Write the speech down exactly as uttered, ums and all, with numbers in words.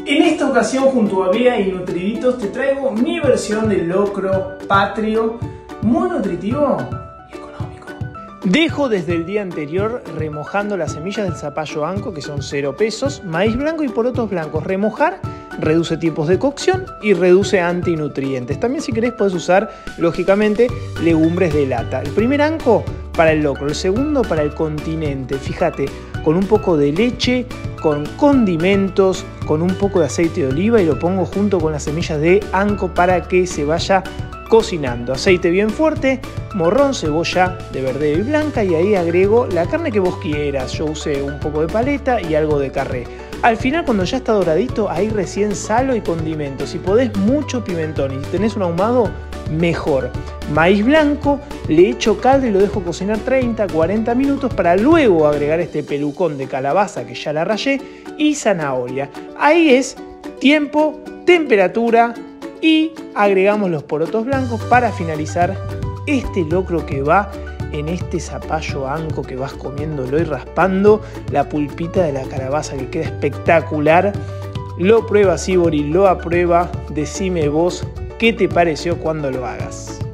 En esta ocasión, junto a Bea y Nutriditos, te traigo mi versión del locro patrio, muy nutritivo y económico. Dejo desde el día anterior remojando las semillas del zapallo anco, que son cero pesos, maíz blanco y porotos blancos. Remojar reduce tiempos de cocción y reduce antinutrientes. También, si querés, podés usar, lógicamente, legumbres de lata. El primer anco para el locro, el segundo para el continente. Fíjate, con un poco de leche, con condimentos, con un poco de aceite de oliva, y lo pongo junto con las semillas de anco para que se vaya cocinando. Aceite bien fuerte, morrón, cebolla de verde y blanca, y ahí agrego la carne que vos quieras. Yo usé un poco de paleta y algo de carré. Al final, cuando ya está doradito, ahí recién salo y condimento. Si podés, mucho pimentón, y si tenés un ahumado, mejor. Maíz blanco, le echo caldo y lo dejo cocinar treinta a cuarenta minutos para luego agregar este pelucón de calabaza que ya la rallé y zanahoria. Ahí es tiempo, temperatura y agregamos los porotos blancos para finalizar este locro que va en este zapallo anco que vas comiéndolo y raspando la pulpita de la calabaza, que queda espectacular. Lo prueba Sibori, lo aprueba. Decime vos qué te pareció cuando lo hagas.